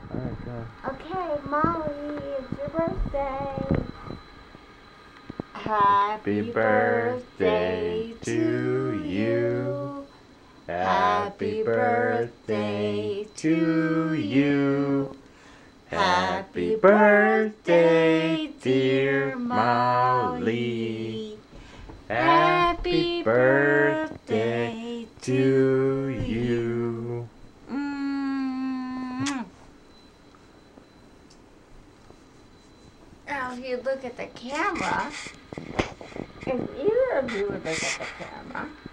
Alright, go. Okay, Molly, it's your birthday. Happy birthday to you. Happy birthday to you. Happy birthday, dear Molly. Happy birthday to you. Now, if you look at the camera, if either of you would look at the camera,